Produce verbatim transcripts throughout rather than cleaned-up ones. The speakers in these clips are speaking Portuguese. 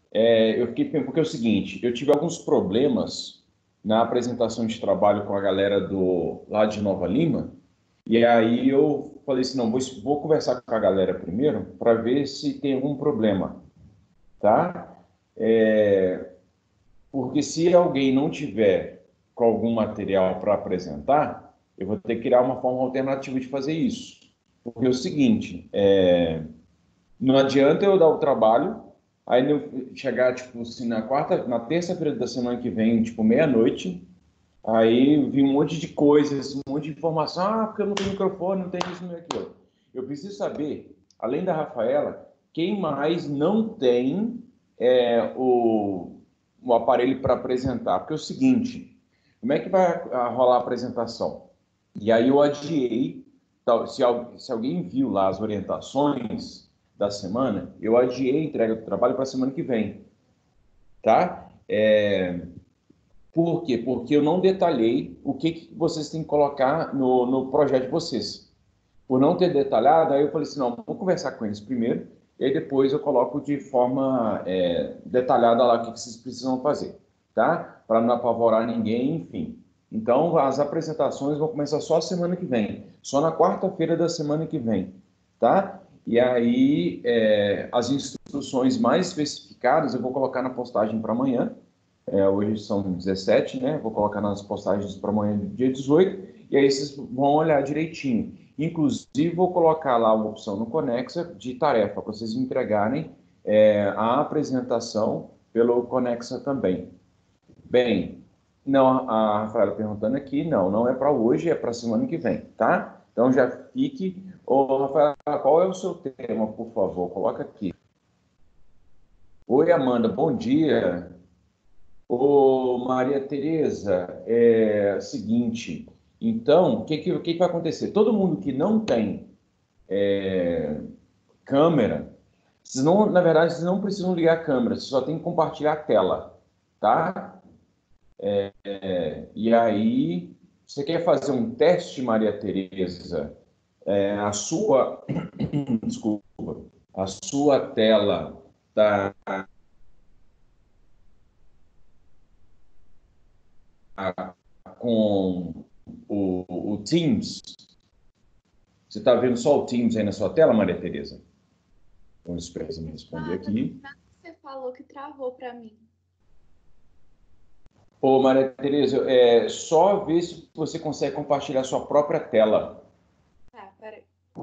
É, eu fiquei pensando, porque é o seguinte, eu tive alguns problemas na apresentação de trabalho com a galera do lá de Nova Lima, e aí eu falei assim, não, vou, vou conversar com a galera primeiro para ver se tem algum problema, tá? É, porque se alguém não tiver com algum material para apresentar, eu vou ter que criar uma forma alternativa de fazer isso. Porque é o seguinte, é, não adianta eu dar o trabalho, aí eu chegar, tipo, assim, na quarta, na terça-feira da semana que vem, tipo, meia-noite, aí vi um monte de coisas, um monte de informação, ah, porque eu não tenho microfone, não tenho isso, não tenho aquilo. Eu preciso saber, além da Rafaela, quem mais não tem é, o, o aparelho para apresentar. Porque é o seguinte, como é que vai ah, rolar a apresentação? E aí eu adiei, tal, se, se alguém viu lá as orientações da semana, eu adiei a entrega do trabalho para a semana que vem, tá? É, por quê? Porque eu não detalhei o que, que vocês têm que colocar no, no projeto de vocês. Por não ter detalhado, aí eu falei assim, não, vamos conversar com eles primeiro, e aí depois eu coloco de forma é, detalhada lá o que, que vocês precisam fazer, tá? Para não apavorar ninguém, enfim. Então, as apresentações vão começar só a semana que vem, só na quarta-feira da semana que vem, tá? E aí, é, as instruções mais especificadas eu vou colocar na postagem para amanhã, é, hoje são dezessete, né? Vou colocar nas postagens para amanhã, dia dezoito, e aí vocês vão olhar direitinho. Inclusive, vou colocar lá uma opção no Conexa de tarefa, para vocês entregarem é, a apresentação pelo Conexa também. Bem, não, a Rafaela perguntando aqui, não, não é para hoje, é para semana que vem, tá? Então já fique. Ô, Rafaela, qual é o seu tema, por favor? Coloca aqui. Oi, Amanda, bom dia. Ô, Maria Tereza, é o seguinte, então, o que, que, o que que vai acontecer? Todo mundo que não tem é, câmera, vocês não, na verdade, vocês não precisam ligar a câmera, vocês só tem que compartilhar a tela, tá? É, e aí, você quer fazer um teste, Maria Tereza? É, a sua, desculpa, a sua tela tá com o, o Teams. Você está vendo só o Teams aí na sua tela, Maria Tereza? Vamos esperar você me responder aqui. Você falou que travou para mim. Ô, Maria Tereza, é só ver se você consegue compartilhar sua própria tela. Tá, peraí.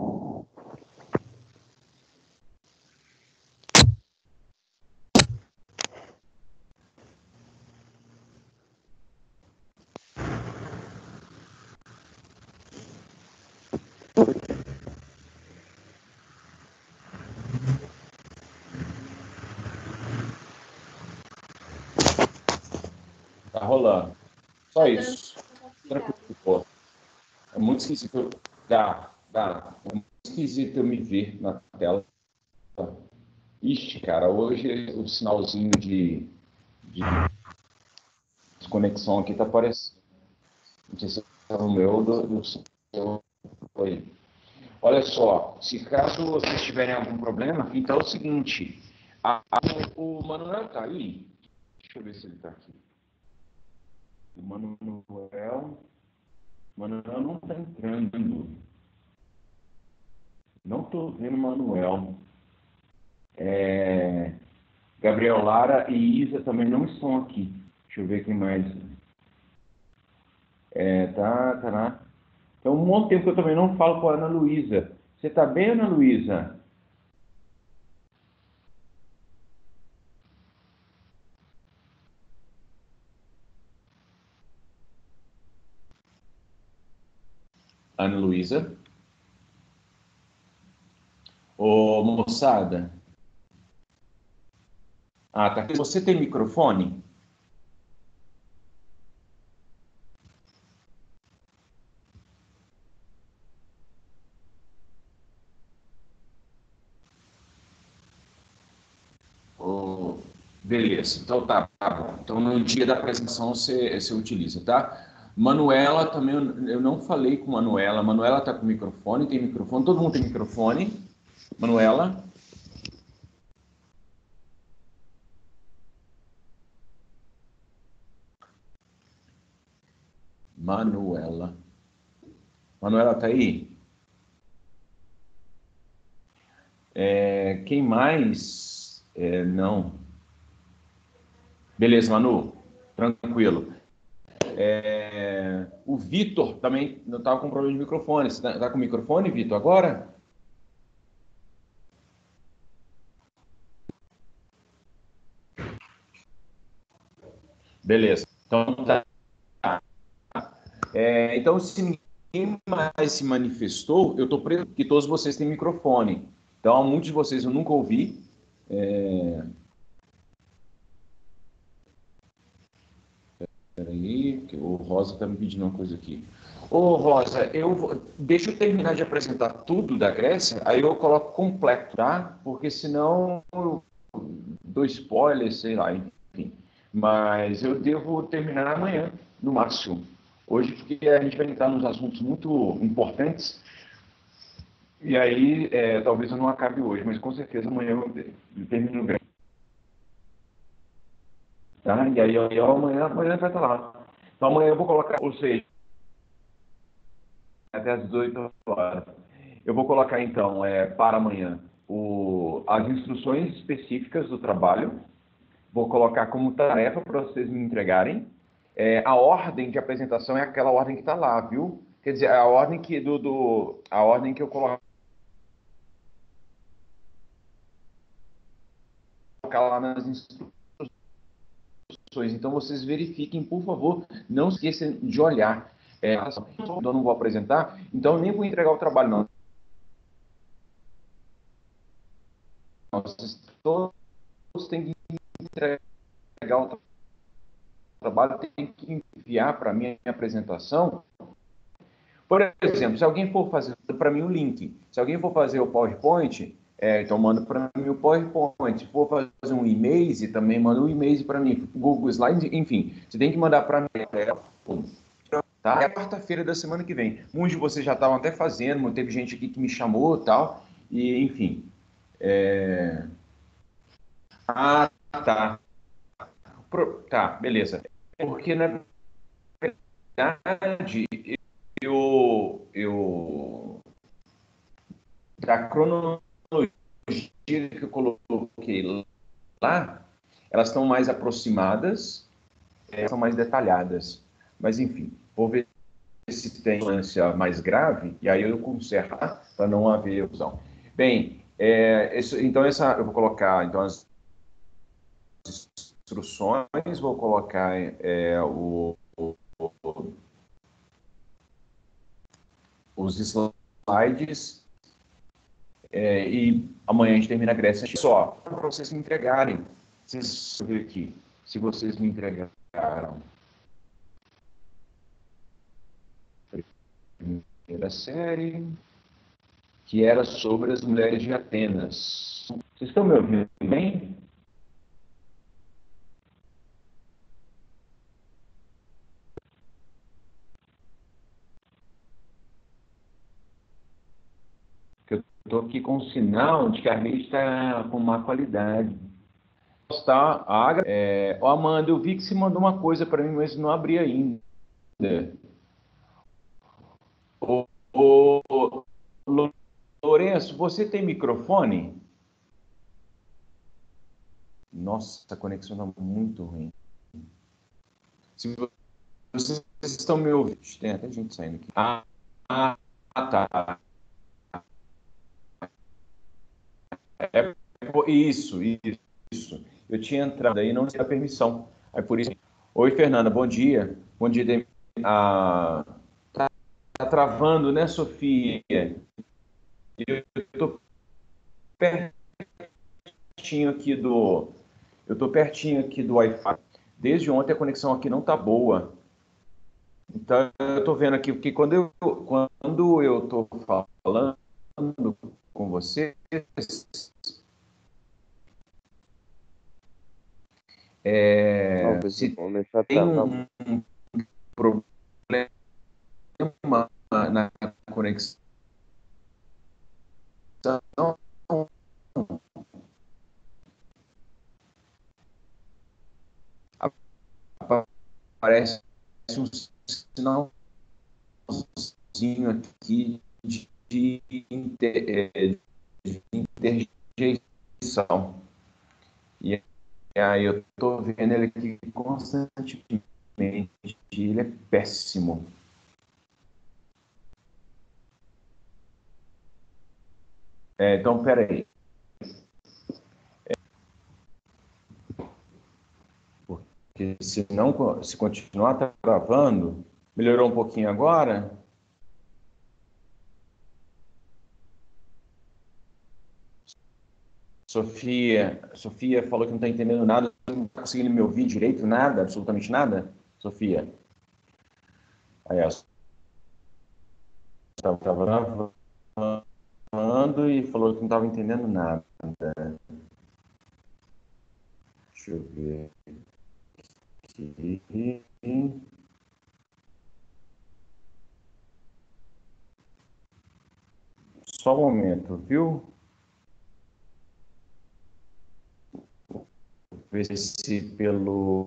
Tá rolando. Só Tá dando isso. pra compartilhar. Tranquilo. Pô. É muito esquisito. Dá, dá. É muito esquisito eu me ver na tela. Ixi, cara, hoje o sinalzinho de, de desconexão aqui tá aparecendo. Não sei se é o meu ou do, do seu. Foi. Olha só, se caso vocês tiverem algum problema, então é o seguinte, a, a, o Manuel tá aí, deixa eu ver se ele tá aqui. O Manuel, o Manuel não tá entrando. Não tô vendo o Manuel. É, Gabriel Lara e Isa também não estão aqui. Deixa eu ver quem mais. É, tá, tá lá. Então, um monte de tempo que eu também não falo com a Ana Luísa. Você tá bem, Ana Luísa? Ana Luísa? Ô, moçada. Ah, tá. Você tem microfone? Oh, beleza, então tá, tá bom. Então no dia da apresentação você, você utiliza, tá? Manuela também, eu eu não falei com Manuela. Manuela tá com microfone, tem microfone, todo mundo tem microfone. Manuela? Manuela. Manuela tá aí? É, quem mais? É, não. Beleza, Manu. Tranquilo. É, o Vitor também não estava com problema de microfone. Você está tá com microfone, Vitor, agora? Beleza. Então, tá. É, então, se ninguém mais se manifestou, eu estou preso que todos vocês têm microfone. Então, muitos de vocês eu nunca ouvi. É... Peraí, que o Rosa está me pedindo uma coisa aqui. Ô, Rosa, eu vou... deixa eu terminar de apresentar tudo da Grécia, aí eu coloco completo, tá? Porque senão eu dou spoiler, sei lá, enfim. Mas eu devo terminar amanhã, no máximo. Hoje, porque a gente vai entrar nos assuntos muito importantes, e aí é, talvez eu não acabe hoje, mas com certeza amanhã eu termino bem. Tá? E aí eu, amanhã, amanhã vai estar lá. Então amanhã eu vou colocar, ou seja, até às dezoito horas. Eu vou colocar então é, para amanhã o, as instruções específicas do trabalho. Vou colocar como tarefa para vocês me entregarem. É, a ordem de apresentação é aquela ordem que está lá, viu? Quer dizer, a ordem que do, do a ordem que eu colocar lá nas instruções. Então vocês verifiquem, por favor, não esqueçam de olhar. É, eu não vou apresentar, então nem vou entregar o trabalho, não. Vocês todos têm que entregar o trabalho, têm que enviar para mim a apresentação. Por exemplo, se alguém for fazer para mim o link, se alguém for fazer o PowerPoint, é, então manda para mim o PowerPoint. Se for fazer um e-mail, também manda um e-mail para mim, Google Slides, enfim, você tem que mandar para mim. Tá? É a quarta-feira da semana que vem. Muitos de vocês já estavam até fazendo, teve gente aqui que me chamou e tal, e enfim. É... Ah, tá. Pro... Tá, beleza. Porque, na verdade, eu, eu da cronologia que eu coloquei lá, elas estão mais aproximadas, é, são mais detalhadas. Mas, enfim, vou ver se tem doença mais grave, e aí eu conserto para não haver erosão. Bem, é, isso, então essa, eu vou colocar então, as instruções, vou colocar é, o, o, os slides, é, e amanhã a gente termina a Grécia. Só para vocês me entregarem. Vocês ver aqui, se vocês me entregaram primeira série, que era sobre as mulheres de Atenas. Vocês estão me ouvindo bem? Eu estou aqui com um sinal de que a rede está com má qualidade. Tá, a é, oh, Amanda, eu vi que você mandou uma coisa para mim, mas não abri ainda. Ô, ô, Lourenço, você tem microfone? Nossa, a conexão está muito ruim. Se vocês estão me ouvindo, tem até gente saindo aqui. Ah, ah tá. É, isso, isso. Eu tinha entrado aí e não tinha a permissão. Aí por isso. Oi, Fernanda, bom dia. Bom dia. Ah, tá, tá travando, né, Sofia? Eu estou pertinho aqui do. Eu estou pertinho aqui do Wi-Fi. Desde ontem a conexão aqui não tá boa. Então eu estou vendo aqui que quando eu quando eu estou falando com vocês, é, se tem um, um problema na conexão, aparece um sinalzinho aqui de, de, inter, de interjeição. E aí eu estou vendo ele aqui constantemente. Ele é péssimo. É, então, peraí. Porque se não, se continuar travando, melhorou um pouquinho agora? Sofia, Sofia falou que não está entendendo nada, não está conseguindo me ouvir direito, nada, absolutamente nada. Sofia. Aí ela estava gravando e falou que não estava entendendo nada. Deixa eu ver aqui. Só um momento, viu? Ver se pelo...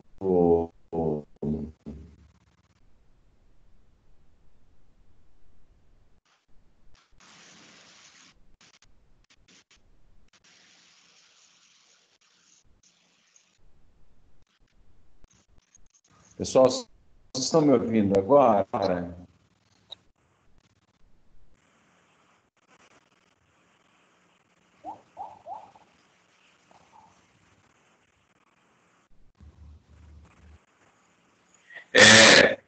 Pessoal, vocês estão me ouvindo agora? É...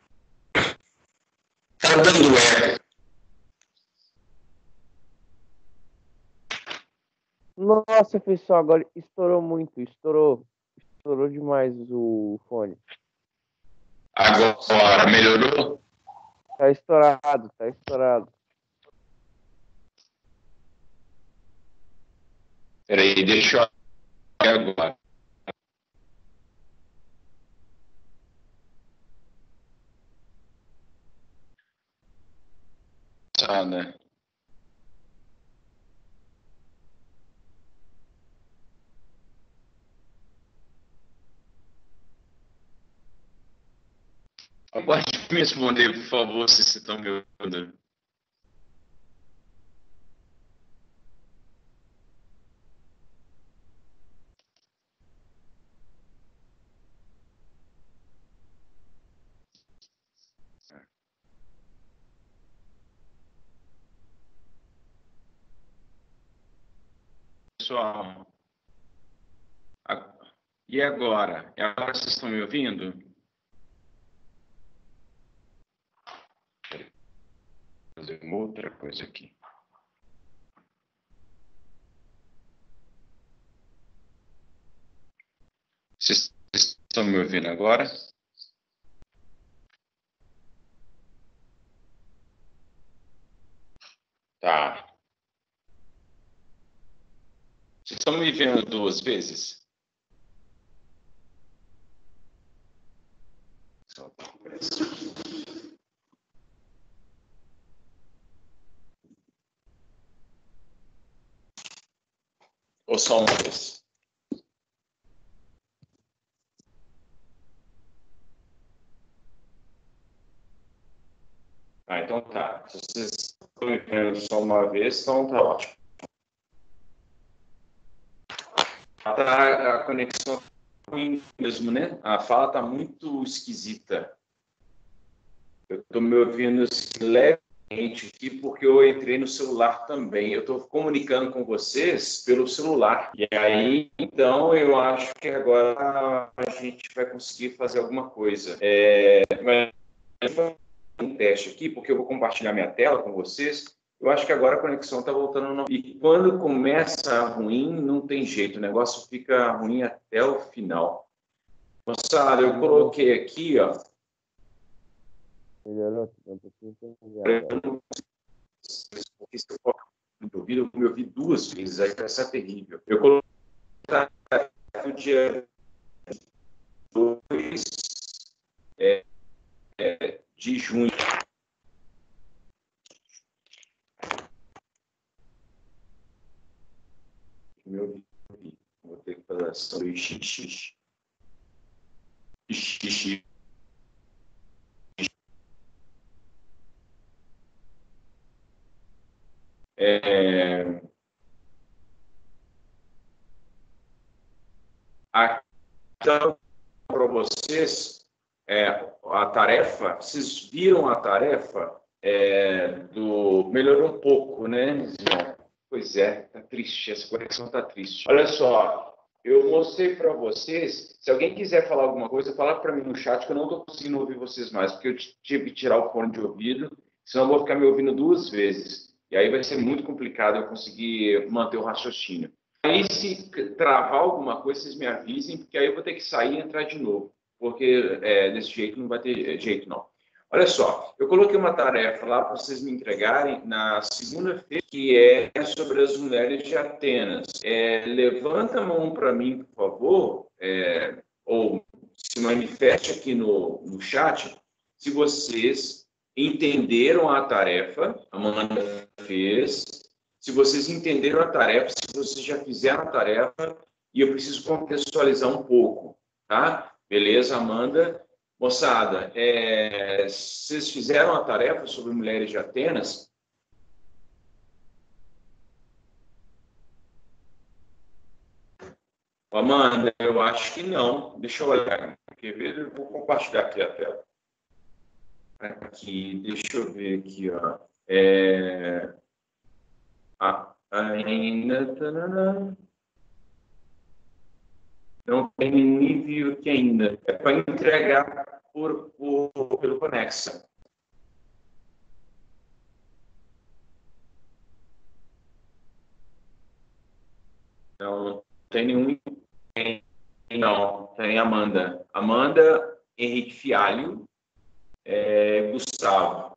Tá dando eco. Nossa, pessoal, agora estourou muito, estourou, estourou demais o fone. Agora melhorou? Tá estourado, tá estourado. Peraí, deixa eu agora. Tá, né? Pode me responder, por favor, se vocês estão me ouvindo. Pessoal, e agora? E agora vocês estão me ouvindo? Vou fazer uma outra coisa aqui. Vocês estão me ouvindo agora? Tá. Vocês estão me vendo duas vezes? Só tá ou só uma vez? Ah, então tá. Se vocês estão me vendo só uma vez, então tá ótimo. Tá, a conexão tá ruim mesmo, né? A fala tá muito esquisita. Eu estou me ouvindo assim, levemente aqui porque eu entrei no celular também. Eu estou comunicando com vocês pelo celular. E aí, então, eu acho que agora a gente vai conseguir fazer alguma coisa. É, mas eu vou fazer um teste aqui, porque eu vou compartilhar minha tela com vocês. Eu acho que agora a conexão está voltando. No... E quando começa ruim, não tem jeito. O negócio fica ruim até o final. Moçada, eu coloquei aqui, ó. Melhorou? Não tô entendendo agora. Porque se eu colocar no ouvido, eu me ouvi duas vezes, aí vai ser terrível. Eu coloquei no dia dois é, é, de junho. Me ouvi. Vou ter que fazer ação do xixi. Xixi. Aqui para vocês é, a tarefa, vocês viram a tarefa é, do... Melhorou um pouco, né? Não. Pois é, tá triste, essa conexão tá triste. Olha só, eu mostrei para vocês, se alguém quiser falar alguma coisa, fala para mim no chat que eu não estou conseguindo ouvir vocês mais, porque eu tive que tirar o fone de ouvido, senão eu vou ficar me ouvindo duas vezes. E aí vai ser muito complicado eu conseguir manter o raciocínio. Aí, se travar alguma coisa, vocês me avisem, porque aí eu vou ter que sair e entrar de novo, porque é, desse jeito não vai ter jeito, não. Olha só, eu coloquei uma tarefa lá para vocês me entregarem na segunda-feira, que é sobre as mulheres de Atenas. É, levanta a mão para mim, por favor, é, ou se manifeste aqui no, no chat, se vocês entenderam a tarefa, a Amanda fez, se vocês entenderam a tarefa, se vocês já fizeram a tarefa, e eu preciso contextualizar um pouco, tá? Beleza, Amanda? Moçada, é, vocês fizeram a tarefa sobre mulheres de Atenas? Amanda, eu acho que não. Deixa eu olhar. Quer ver? Eu vou compartilhar aqui a tela. Aqui, deixa eu ver aqui, ó. É... Ah, ainda... Não tem nível que ainda. É para entregar por, por, pelo Conexa. Não, tem nenhum. Tem, não, tem Amanda. Amanda, Henrique Fialho, é, Gustavo.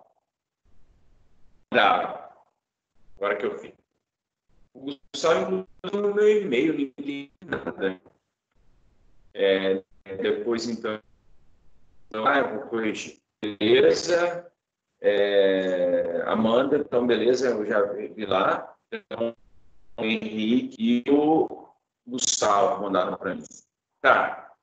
Dá. Agora que eu vi. O Gustavo, inclusive, no meu e-mail, não entendi nada. É, depois, então, ah, eu vou corrigir. Beleza. É, Amanda, então, beleza, eu já vi lá. Então, o Henrique e o Gustavo mandaram para mim. Tá.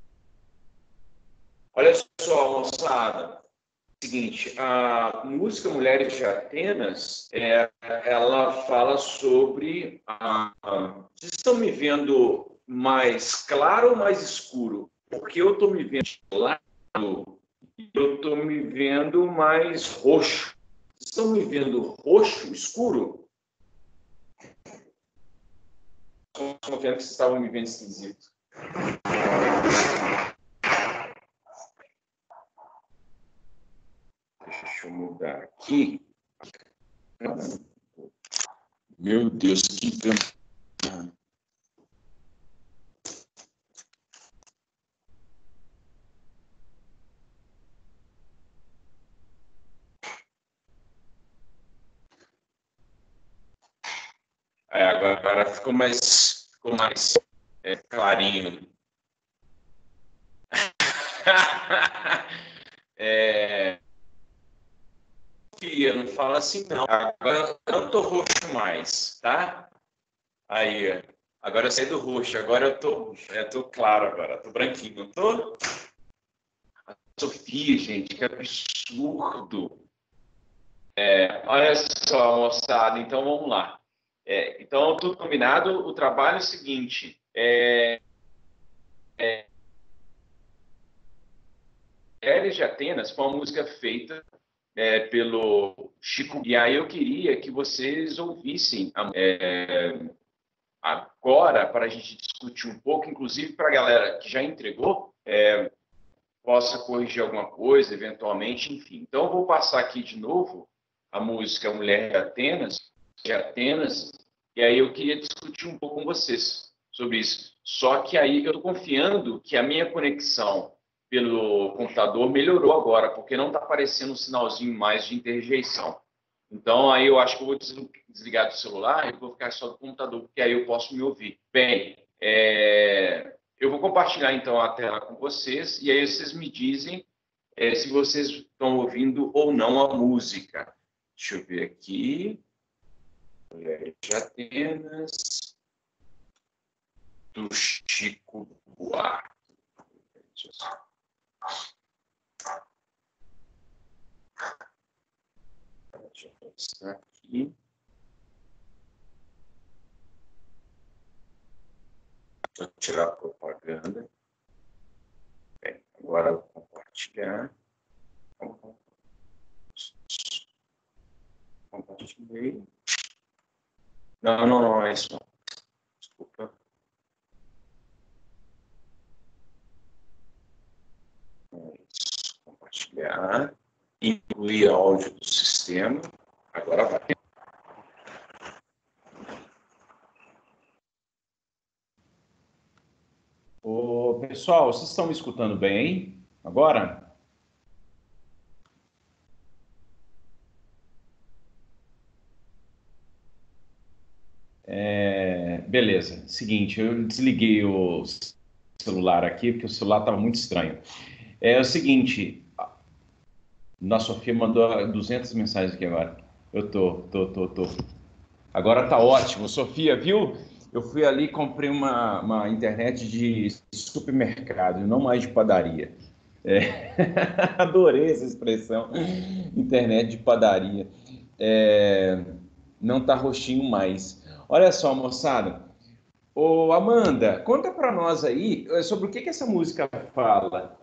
Olha só, moçada. Seguinte, a música Mulheres de Atenas, é, ela fala sobre... A, a, vocês estão me vendo mais claro ou mais escuro? Porque eu estou me vendo claro, eu estou me vendo mais roxo. Vocês estão me vendo roxo, escuro? Estou vendo que vocês estavam me vendo esquisito. Deixa eu mudar aqui. Meu Deus, que campanha. É, agora, agora ficou mais, ficou mais é, clarinho. é... Fia, não fala assim não. Agora eu não tô roxo mais, tá? Aí, agora eu saí do roxo, agora eu tô, eu tô claro agora, tô branquinho, não tô? A Sofia, gente, que absurdo. É, olha só, moçada, então vamos lá. É, então, tudo combinado, o trabalho é o seguinte, é, é, Mulheres de Atenas foi uma música feita é, pelo Chico, e aí eu queria que vocês ouvissem é, agora, para a gente discutir um pouco, inclusive para a galera que já entregou, é, possa corrigir alguma coisa, eventualmente, enfim. Então, eu vou passar aqui de novo a música Mulher de Atenas, de Atenas, e aí eu queria discutir um pouco com vocês sobre isso. Só que aí eu estou confiando que a minha conexão pelo computador melhorou agora, porque não está aparecendo um sinalzinho mais de interjeição. Então, aí eu acho que eu vou desligar do celular e vou ficar só do computador, porque aí eu posso me ouvir. Bem, é... eu vou compartilhar, então, a tela com vocês, e aí vocês me dizem é, se vocês estão ouvindo ou não a música. Deixa eu ver aqui. Mulheres de Atenas, do Chico Buarque. Deixa eu pensar aqui. Vou tirar a propaganda. Bem, agora eu vou compartilhar. Compartilhei. Não, não, não, é isso não. Desculpa. É isso. Compartilhar. Incluir áudio do sistema. Agora vai. Ô, pessoal, vocês estão me escutando bem agora? É, beleza. Seguinte, eu desliguei o celular aqui, porque o celular estava muito estranho. É o seguinte, nossa, a Sofia mandou duzentas mensagens aqui agora. Eu tô, tô, tô, tô. Agora tá ótimo. Sofia, viu? Eu fui ali e comprei uma, uma internet de supermercado, não mais de padaria. É. Adorei essa expressão, internet de padaria. É, não tá roxinho mais. Olha só, moçada. Ô, Amanda, conta para nós aí eh, sobre o que que essa música fala.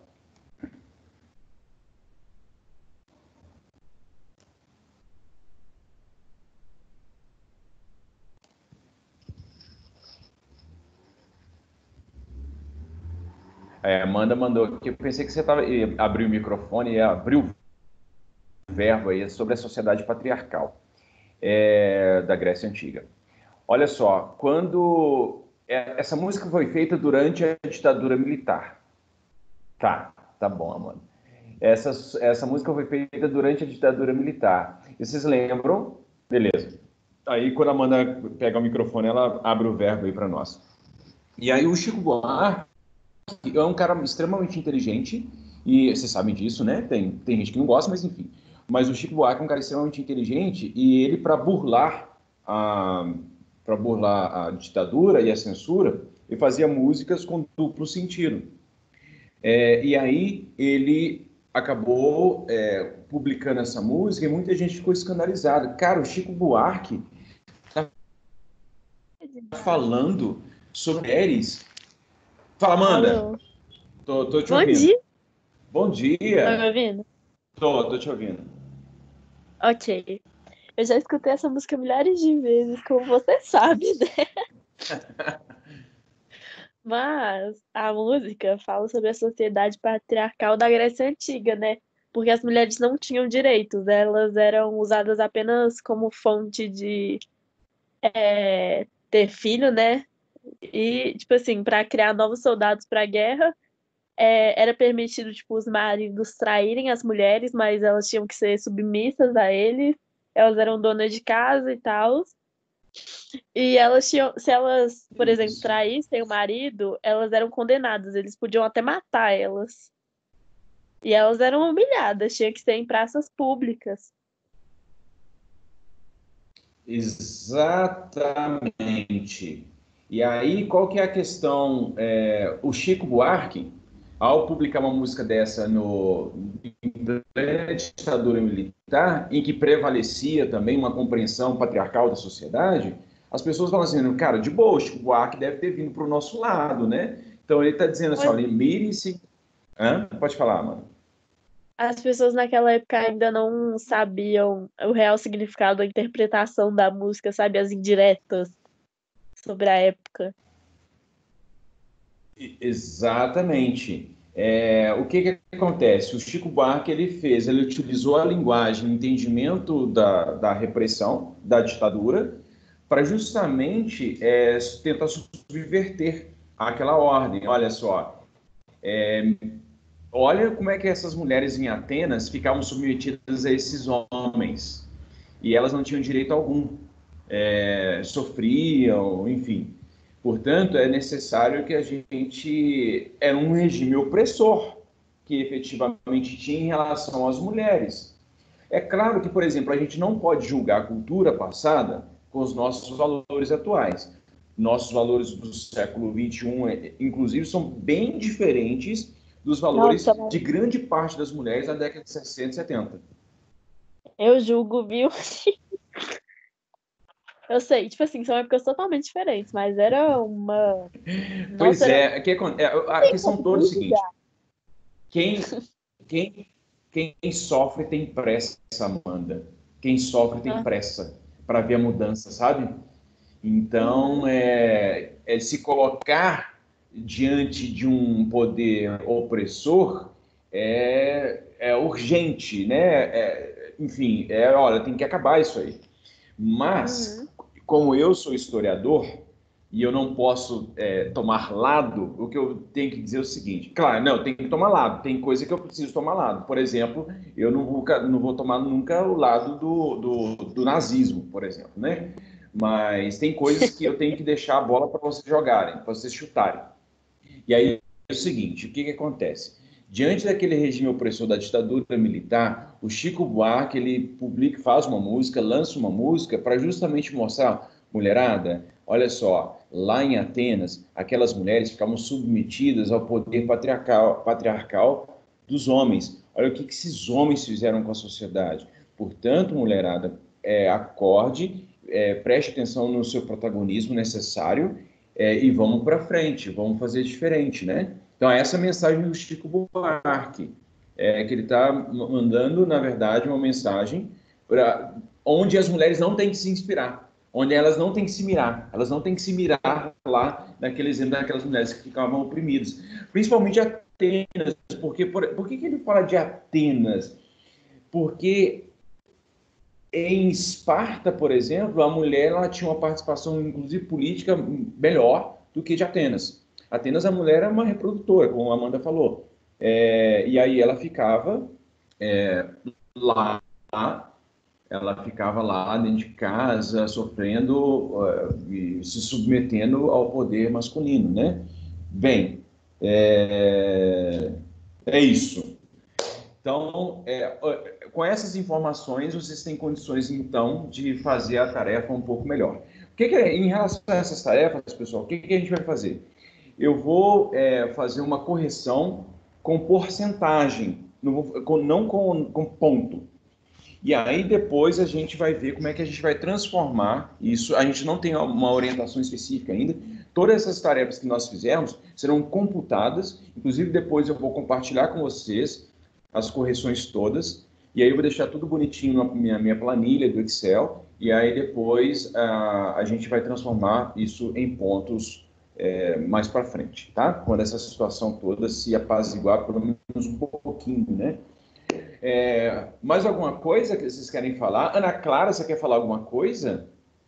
É, Amanda mandou aqui. Eu pensei que você tava, ia abrir o microfone e abriu o verbo aí sobre a sociedade patriarcal é, da Grécia Antiga. Olha só, quando é, essa música foi feita durante a ditadura militar. Tá, tá bom, Amanda. Essa, essa música foi feita durante a ditadura militar. E vocês lembram? Beleza. Aí, quando a Amanda pega o microfone, ela abre o verbo aí para nós. E aí, o Chico Buarque é um cara extremamente inteligente, e vocês sabem disso, né? Tem, tem gente que não gosta, mas enfim. Mas o Chico Buarque é um cara extremamente inteligente, e ele, para burlar a, para burlar a ditadura e a censura, ele fazia músicas com duplo sentido. É, e aí ele acabou é, publicando essa música e muita gente ficou escandalizada. Cara, o Chico Buarque tá falando sobre mulheres. Fala, Amanda. Alô. Tô, tô te Bom ouvindo. dia. Bom Tá me dia. ouvindo? Tô, tô te ouvindo. Ok. Eu já escutei essa música milhares de vezes, como você sabe, né? Mas a música fala sobre a sociedade patriarcal da Grécia Antiga, né? Porque as mulheres não tinham direitos, elas eram usadas apenas como fonte de é, ter filho, né? E, tipo assim, para criar novos soldados para a guerra, é, era permitido, tipo, os maridos traírem as mulheres, mas elas tinham que ser submissas a eles. Elas eram donas de casa e tal. E elas tinham, se elas, por exemplo, Isso. traíssem o marido, elas eram condenadas. Eles podiam até matar elas. E elas eram humilhadas, tinha que ser em praças públicas. Exatamente. E aí, qual que é a questão? É, o Chico Buarque, ao publicar uma música dessa no na ditadura militar, em que prevalecia também uma compreensão patriarcal da sociedade, as pessoas falam assim, cara, de boa, o Chico Buarque deve ter vindo para o nosso lado, né? Então ele está dizendo assim, olha, mirem-se... Hã? Pode falar, mano. As pessoas naquela época ainda não sabiam o real significado da interpretação da música, sabe? As indiretas sobre a época. Exatamente. É, o que, que acontece? O Chico Buarque ele fez, ele utilizou a linguagem, o entendimento da, da repressão, da ditadura, para justamente é, tentar subverter aquela ordem. Olha só, é, olha como é que essas mulheres em Atenas ficavam submetidas a esses homens e elas não tinham direito algum, é, sofriam, enfim. Portanto, é necessário que a gente era um regime opressor que efetivamente tinha em relação às mulheres. É claro que, por exemplo, a gente não pode julgar a cultura passada com os nossos valores atuais. Nossos valores do século vinte e um, inclusive, são bem diferentes dos Nossa, valores mas de grande parte das mulheres na década de sessenta e setenta. eu julgo, viu? Eu sei, tipo assim, são épocas totalmente diferentes, mas era uma. Pois Nossa, era é, que acon- é, a questão toda é o seguinte: quem, quem, quem sofre tem pressa, Amanda. Quem sofre tem Ah, pressa para ver a mudança, sabe? Então, uhum, é, é se colocar diante de um poder opressor é, é urgente, né? É, enfim, é, olha, tem que acabar isso aí. Mas, uhum, como eu sou historiador e eu não posso é, tomar lado, o que eu tenho que dizer é o seguinte: claro, não, tem que tomar lado, tem coisa que eu preciso tomar lado. Por exemplo, eu não vou, não vou tomar nunca o lado do, do, do nazismo, por exemplo, né? Mas tem coisas que eu tenho que deixar a bola para vocês jogarem, para vocês chutarem. E aí é o seguinte, o que que acontece? Diante daquele regime opressor da ditadura militar, o Chico Buarque, ele publica, faz uma música, lança uma música para justamente mostrar, mulherada, olha só, lá em Atenas, aquelas mulheres ficavam submetidas ao poder patriarcal, patriarcal dos homens. Olha o que que esses homens fizeram com a sociedade. Portanto, mulherada, é, acorde, é, preste atenção no seu protagonismo necessário é, e vamos para frente, vamos fazer diferente, né? Então, essa é a mensagem do Chico Buarque, é, que ele está mandando, na verdade, uma mensagem pra, onde as mulheres não têm que se inspirar, onde elas não têm que se mirar, elas não têm que se mirar lá naquele exemplo daquelas mulheres que ficavam oprimidas, principalmente Atenas, porque por, por que, que ele fala de Atenas? Porque em Esparta, por exemplo, a mulher ela tinha uma participação, inclusive política, melhor do que de Atenas. Atenas, a mulher era uma reprodutora, como a Amanda falou. É, e aí ela ficava é, lá, ela ficava lá dentro de casa, sofrendo uh, e se submetendo ao poder masculino, né? Bem, é, é isso. Então, é, com essas informações, vocês têm condições, então, de fazer a tarefa um pouco melhor. O que que é, em relação a essas tarefas, pessoal, o que, que a gente vai fazer? Eu vou é, fazer uma correção com porcentagem, não, vou, com, não com, com ponto. E aí depois a gente vai ver como é que a gente vai transformar isso. A gente não tem uma orientação específica ainda. Todas essas tarefas que nós fizermos serão computadas. Inclusive depois eu vou compartilhar com vocês as correções todas. E aí eu vou deixar tudo bonitinho na minha, minha planilha do Excel. E aí depois a, a gente vai transformar isso em pontos é, mais para frente, tá? Quando essa situação toda se apaziguar pelo menos um pouquinho, né? É, mais alguma coisa que vocês querem falar? Ana Clara, você quer falar alguma coisa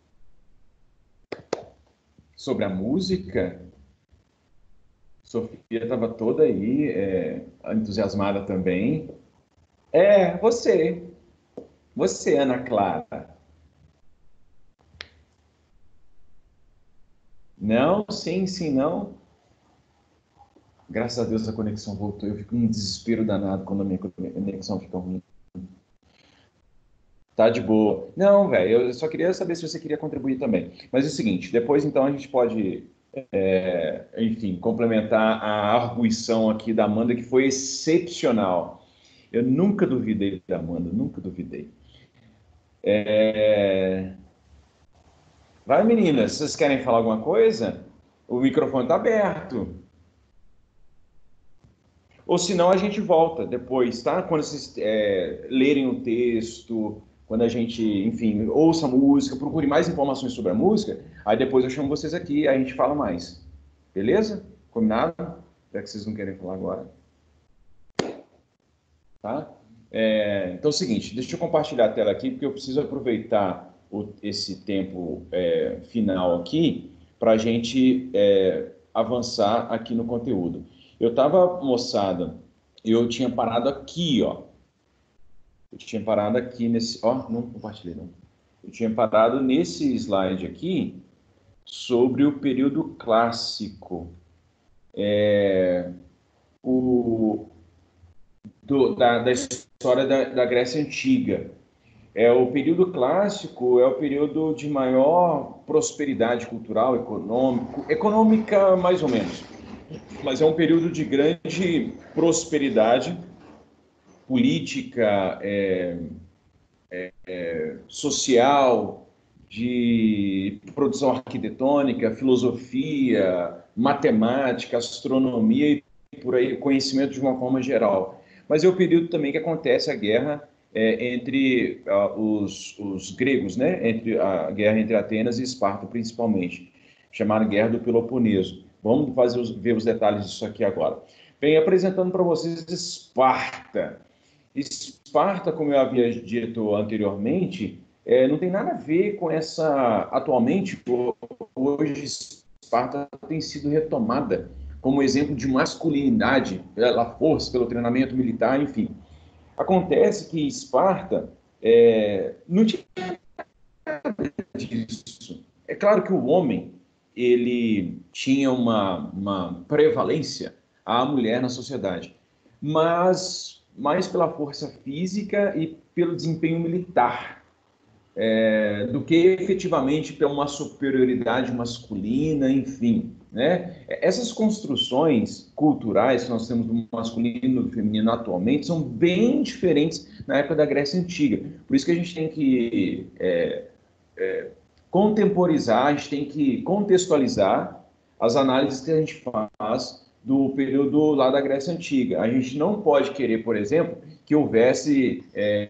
sobre a música? Sofia estava toda aí, é, entusiasmada também. É, você. Você, Ana Clara. Não, sim, sim, não. Graças a Deus a conexão voltou. Eu fico num desespero danado quando a minha conexão fica ruim. Tá de boa. Não, velho, eu só queria saber se você queria contribuir também. Mas é o seguinte, depois então a gente pode, é, enfim, complementar a arguição aqui da Amanda, que foi excepcional. Eu nunca duvidei da Amanda, nunca duvidei. É... Vai, meninas, vocês querem falar alguma coisa? O microfone está aberto. Ou senão a gente volta depois, tá? Quando vocês é, lerem o texto, quando a gente, enfim, ouça a música, procure mais informações sobre a música, aí depois eu chamo vocês aqui e a gente fala mais. Beleza? Combinado? Já que vocês não querem falar agora. Tá? É, então é o seguinte, deixa eu compartilhar a tela aqui, porque eu preciso aproveitar o, esse tempo é, final aqui para a gente é, avançar aqui no conteúdo. Eu estava, moçada, eu tinha parado aqui, ó. Eu tinha parado aqui nesse. Ó, não compartilhei, não. Eu tinha parado nesse slide aqui sobre o período clássico. É, o, do, da, da história da, da Grécia Antiga. É, o período clássico é o período de maior prosperidade cultural, econômico, econômica mais ou menos, mas é um período de grande prosperidade política, é, é, social, de produção arquitetônica, filosofia, matemática, astronomia e por aí, conhecimento de uma forma geral. Mas é o período também que acontece a guerra é, entre uh, os, os gregos, né? Entre a guerra entre Atenas e Esparta, principalmente, chamada Guerra do Peloponeso. Vamos fazer os, ver os detalhes disso aqui agora. Bem, apresentando para vocês Esparta. Esparta, como eu havia dito anteriormente, é, não tem nada a ver com essa... Atualmente, hoje, Esparta tem sido retomada como exemplo de masculinidade, pela força, pelo treinamento militar, enfim. Acontece que Esparta é, não tinha nada disso. É claro que o homem ele tinha uma, uma prevalência à mulher na sociedade, mas mais pela força física e pelo desempenho militar, é, do que efetivamente pela uma superioridade masculina, enfim. Né? Essas construções culturais que nós temos do masculino e do feminino atualmente são bem diferentes na época da Grécia Antiga. Por isso que a gente tem que é, é, contemporizar, a gente tem que contextualizar as análises que a gente faz do período lá da Grécia Antiga. A gente não pode querer, por exemplo, que houvesse é,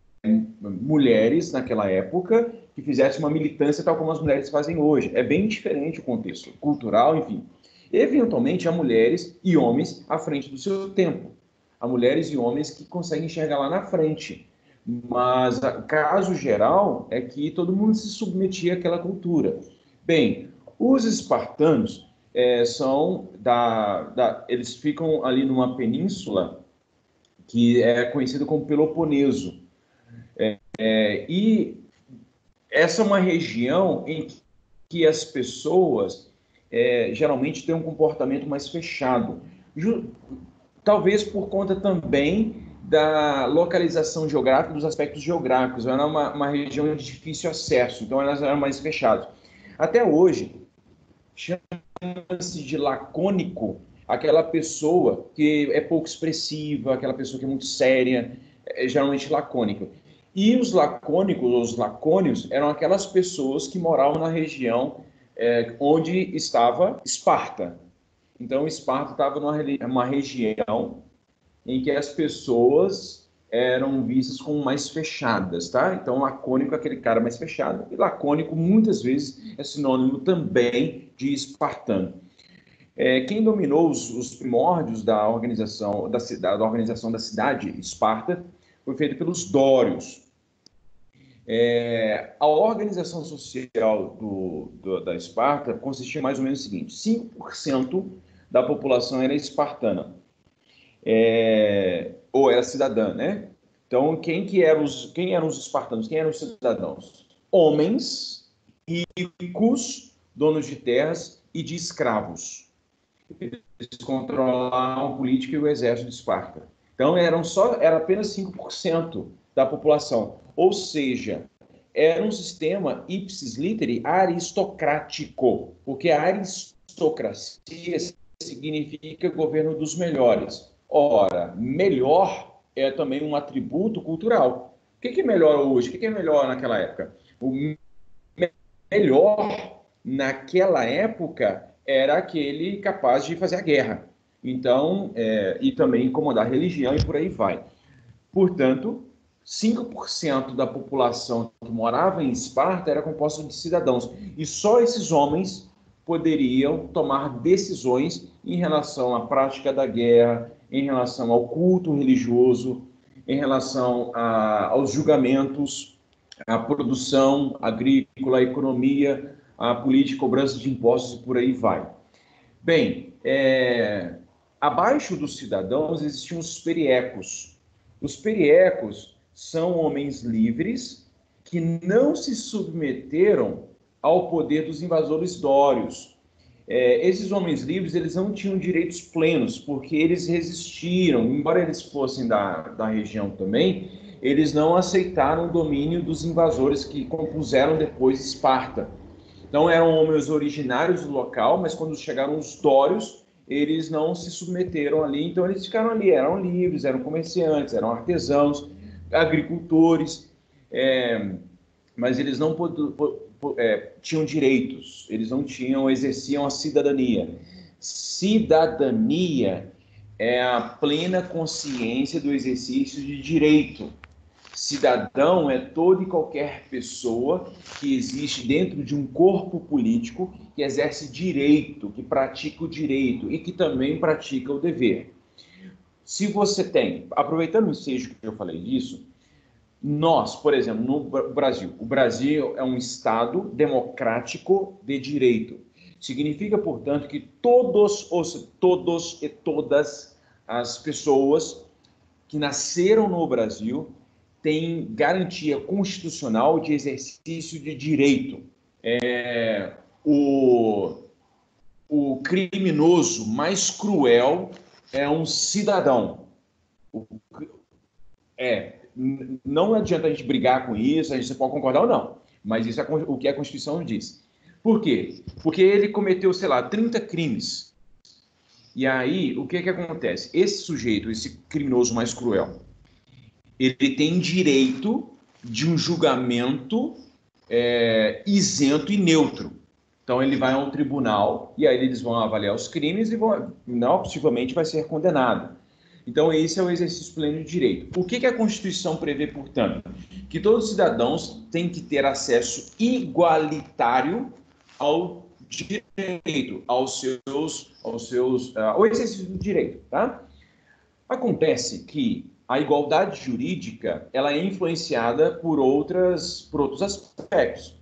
mulheres naquela época que fizessem uma militância tal como as mulheres fazem hoje. É bem diferente o contexto cultural, enfim. Eventualmente, há mulheres e homens à frente do seu tempo. Há mulheres e homens que conseguem enxergar lá na frente. Mas o caso geral é que todo mundo se submetia àquela cultura. Bem, os espartanos é, são da, da... Eles ficam ali numa península que é conhecida como Peloponeso. É, é, e essa é uma região em que as pessoas é, geralmente têm um comportamento mais fechado. Ju, talvez por conta também da localização geográfica, dos aspectos geográficos. Era uma, uma região de difícil acesso, então elas eram mais fechadas. Até hoje, chama-se de lacônico aquela pessoa que é pouco expressiva, aquela pessoa que é muito séria, é geralmente lacônico. E os lacônicos, os lacônios, eram aquelas pessoas que moravam na região é, onde estava Esparta. Então, Esparta estava numa região em que as pessoas eram vistas como mais fechadas, tá? Então, lacônico é aquele cara mais fechado, e lacônico, muitas vezes, é sinônimo também de espartano. É, quem dominou os, os primórdios da organização da, cidade, da organização da cidade, Esparta, foi feito pelos dórios. É, a organização social do, do, da Esparta consistia mais ou menos no seguinte: cinco por cento da população era espartana, é, ou era cidadã, né? Então, quem, que eram os, quem eram os espartanos? Quem eram os cidadãos? Homens, ricos, donos de terras e de escravos. Eles controlavam a política e o exército de Esparta. Então, eram só, era apenas cinco por cento da população. Ou seja, era um sistema ipsis literi aristocrático, porque a aristocracia significa governo dos melhores. Ora, melhor é também um atributo cultural. O que é melhor hoje? O que é melhor naquela época? O melhor naquela época era aquele capaz de fazer a guerra. Então, é, e também incomodar a religião e por aí vai. Portanto, cinco por cento da população que morava em Esparta era composta de cidadãos. E só esses homens poderiam tomar decisões em relação à prática da guerra, em relação ao culto religioso, em relação a, aos julgamentos, à produção agrícola, à economia, à política, cobrança de impostos e por aí vai. Bem, é, abaixo dos cidadãos existiam os periecos. Os periecos são homens livres que não se submeteram ao poder dos invasores dórios. É, esses homens livres, eles não tinham direitos plenos, porque eles resistiram, embora eles fossem da, da região também, eles não aceitaram o domínio dos invasores que compuseram depois Esparta. Então, eram homens originários do local, mas quando chegaram os dórios, eles não se submeteram ali, então eles ficaram ali, eram livres, eram comerciantes, eram artesãos, agricultores, é, mas eles não pod é, tinham direitos, eles não tinham, exerciam a cidadania. Cidadania é a plena consciência do exercício de direito. Cidadão é toda e qualquer pessoa que existe dentro de um corpo político que exerce direito, que pratica o direito e que também pratica o dever. Se você tem, aproveitando o ensejo que eu falei disso, nós, por exemplo, no Brasil, o Brasil é um Estado democrático de direito. Significa, portanto, que todos os, todos e todas as pessoas que nasceram no Brasil têm garantia constitucional de exercício de direito. É, o, o criminoso mais cruel é um cidadão. O, é, não adianta a gente brigar com isso, a gente pode concordar ou não, mas isso é o que a Constituição diz. Por quê? Porque ele cometeu, sei lá, trinta crimes. E aí, o que que acontece? Esse sujeito, esse criminoso mais cruel, ele tem direito de um julgamento é, isento e neutro. Então, ele vai a um tribunal e aí eles vão avaliar os crimes e vão, não, possivelmente vai ser condenado. Então, esse é o exercício pleno de direito. O que que a Constituição prevê, portanto? Que todos os cidadãos têm que ter acesso igualitário ao direito, aos seus, aos seus, uh, ao exercício do direito, tá? Acontece que a igualdade jurídica, ela é influenciada por outras, por outros aspectos.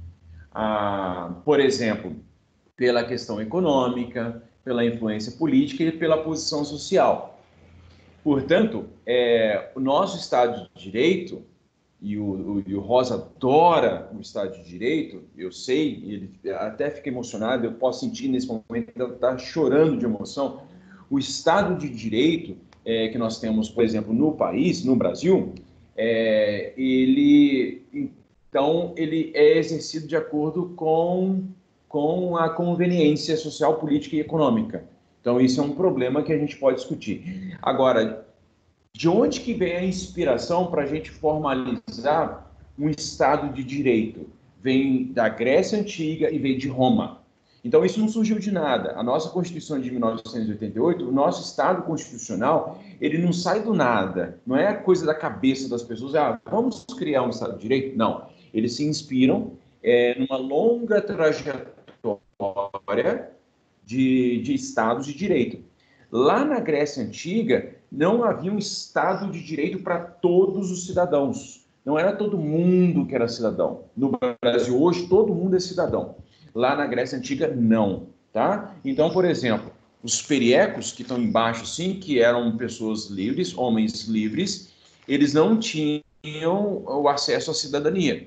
Ah, por exemplo, pela questão econômica, pela influência política e pela posição social. Portanto, é, o nosso Estado de Direito, e o, o, e o Rosa adora o Estado de Direito, eu sei, ele até fica emocionado, eu posso sentir nesse momento, ele está chorando de emoção. O Estado de Direito é, que nós temos, por exemplo, no país, no Brasil, é, ele, então, ele é exercido de acordo com, com a conveniência social, política e econômica. Então, isso é um problema que a gente pode discutir. Agora, de onde que vem a inspiração para a gente formalizar um Estado de Direito? Vem da Grécia Antiga e vem de Roma. Então, isso não surgiu de nada. A nossa Constituição de mil novecentos e oitenta e oito, o nosso Estado Constitucional, ele não sai do nada. Não é coisa da cabeça das pessoas, ah, vamos criar um Estado de Direito? Não. Eles se inspiram é, numa longa trajetória de, de Estados de Direito. Lá na Grécia Antiga, não havia um Estado de Direito para todos os cidadãos. Não era todo mundo que era cidadão. No Brasil, hoje, todo mundo é cidadão. Lá na Grécia Antiga, não. Tá? Então, por exemplo, os periecos, que estão embaixo, assim, que eram pessoas livres, homens livres, eles não tinham o acesso à cidadania.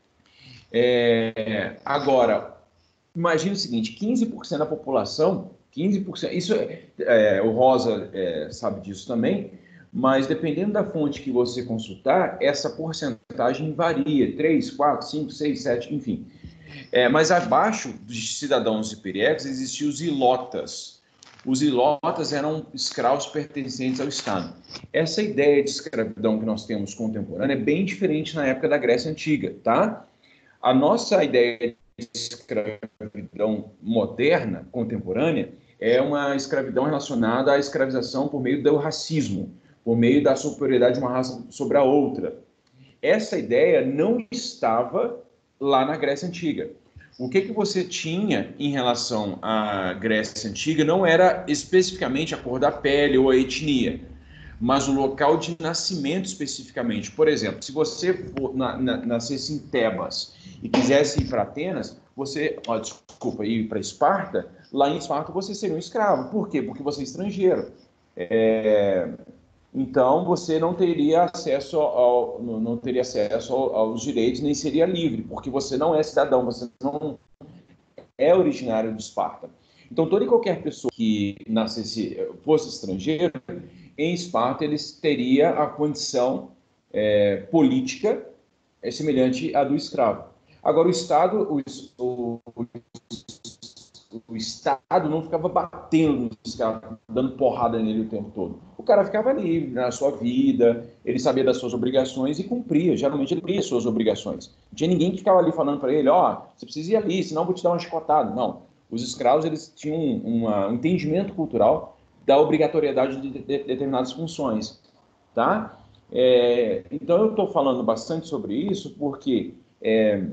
É, agora, imagine o seguinte, quinze por cento da população, quinze por cento, isso é, é, o Rosa é, sabe disso também, mas dependendo da fonte que você consultar, essa porcentagem varia, três, quatro, cinco, seis, sete, enfim. É, mas abaixo dos cidadãos e periecos existiam os ilotas. Os ilotas eram escravos pertencentes ao Estado. Essa ideia de escravidão que nós temos contemporânea é bem diferente na época da Grécia Antiga, tá? A nossa ideia de escravidão moderna, contemporânea, é uma escravidão relacionada à escravização por meio do racismo, por meio da superioridade de uma raça sobre a outra. Essa ideia não estava lá na Grécia Antiga. O que, que você tinha em relação à Grécia Antiga não era especificamente a cor da pele ou a etnia, mas o local de nascimento especificamente. Por exemplo, se você for, na, na, nascesse em Tebas e quisesse ir para Atenas, você, ó, desculpa, ir para Esparta, lá em Esparta você seria um escravo. Por quê? Porque você é estrangeiro. É... Então, você não teria acesso, ao, não teria acesso aos direitos, nem seria livre, porque você não é cidadão, você não é originário de Esparta. Então, toda e qualquer pessoa que nascesse, fosse estrangeiro, em Esparta, eles teria a condição é, política é, semelhante à do escravo. Agora, o Estado, o, o, o Estado não ficava batendo no escravo, dando porrada nele o tempo todo. O o cara ficava ali na sua vida, ele sabia das suas obrigações e cumpria. Geralmente ele cumpria as suas obrigações. Não tinha ninguém que ficava ali falando para ele, ó, oh, você precisa ir ali, senão eu vou te dar uma chicotada. Não. Os escravos, eles tinham uma, um entendimento cultural da obrigatoriedade de, de, de determinadas funções, tá? É, então eu estou falando bastante sobre isso porque é,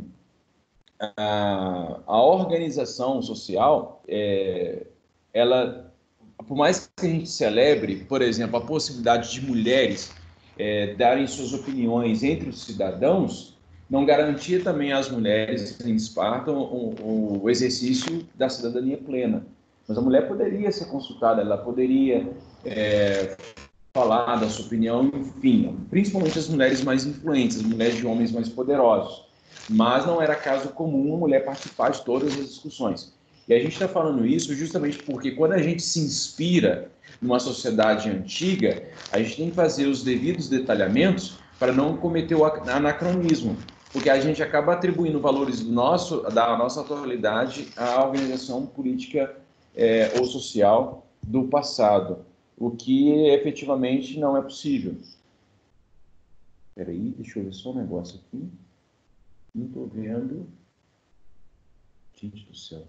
a, a organização social, é, ela, por mais que a gente celebre, por exemplo, a possibilidade de mulheres é, darem suas opiniões entre os cidadãos, não garantia também às mulheres em Esparta o, o exercício da cidadania plena. Mas a mulher poderia ser consultada, ela poderia é, falar da sua opinião, enfim, principalmente as mulheres mais influentes, as mulheres de homens mais poderosos. Mas não era caso comum uma mulher participar de todas as discussões. E a gente está falando isso justamente porque quando a gente se inspira numa sociedade antiga, a gente tem que fazer os devidos detalhamentos para não cometer o anacronismo, porque a gente acaba atribuindo valores do nosso, da nossa atualidade à organização política é, ou social do passado, o que efetivamente não é possível. Espera aí, deixa eu ver só um negócio aqui. Não estou vendo. Gente do céu.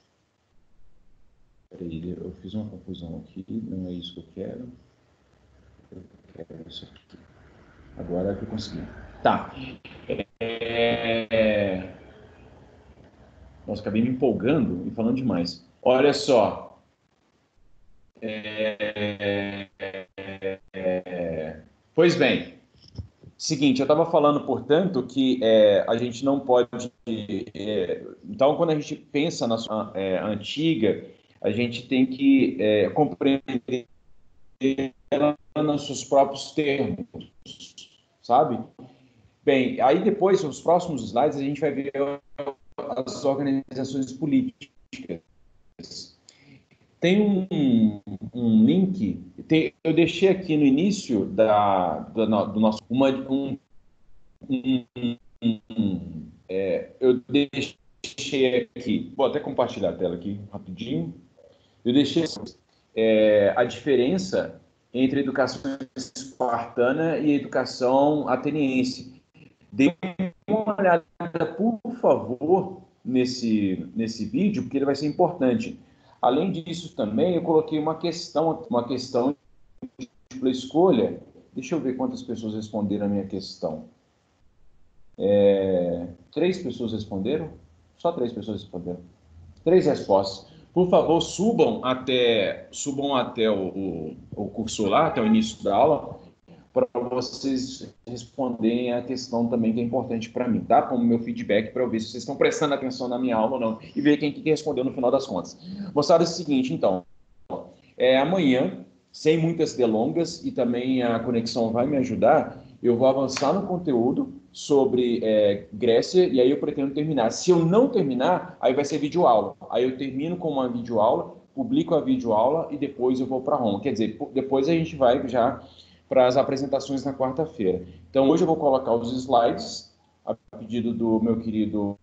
Espera aí, eu fiz uma confusão aqui, não é isso que eu quero. Eu quero isso aqui. Agora eu consegui. Tá. É... Nossa, acabei me empolgando e falando demais. Olha só. É... É... Pois bem, seguinte, eu estava falando, portanto, que é, a gente não pode... É... Então, quando a gente pensa na é, antiga, a gente tem que é, compreender ela nos seus próprios termos, sabe? Bem, aí depois, nos próximos slides, a gente vai ver as organizações políticas. Tem um, um link, tem, eu deixei aqui no início da, do, do nosso... Uma, um, um, um, é, eu deixei aqui, vou até compartilhar a tela aqui rapidinho. Eu deixei é, a diferença entre a educação espartana e a educação ateniense. Dê uma olhada, por favor, nesse, nesse vídeo, porque ele vai ser importante. Além disso, também, eu coloquei uma questão, uma questão de escolha. Deixa eu ver quantas pessoas responderam a minha questão. É, três pessoas responderam? Só três pessoas responderam. Três respostas. Por favor, subam até, subam até o, o, o cursor lá, até o início da aula, para vocês responderem a questão também que é importante para mim, tá? Como meu feedback para eu ver se vocês estão prestando atenção na minha aula ou não e ver quem que respondeu no final das contas. Mostrado o seguinte, então, é, amanhã, sem muitas delongas e também a conexão vai me ajudar, eu vou avançar no conteúdo sobre é, Grécia e aí eu pretendo terminar. Se eu não terminar, aí vai ser videoaula. Aí eu termino com uma videoaula, publico a videoaula e depois eu vou para Roma. Quer dizer, depois a gente vai já para as apresentações na quarta-feira. Então, hoje eu vou colocar os slides, a pedido do meu querido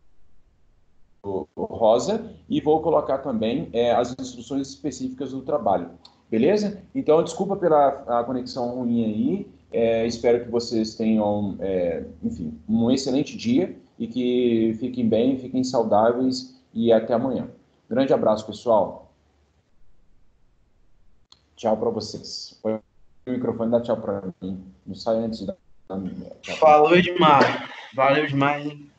Rosa, e vou colocar também é, as instruções específicas do trabalho. Beleza? Então, desculpa pela a conexão ruim aí, é, espero que vocês tenham, é, enfim, um excelente dia e que fiquem bem, fiquem saudáveis e até amanhã. Grande abraço, pessoal. Tchau para vocês. Põe o microfone, dá tchau para mim. Não sai antes da... Falou, Edmar. Valeu demais, hein?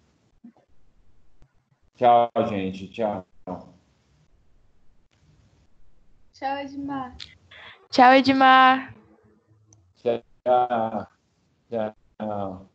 Tchau, gente. Tchau. Tchau, Edmar. Tchau, Edmar. Tchau. Tchau.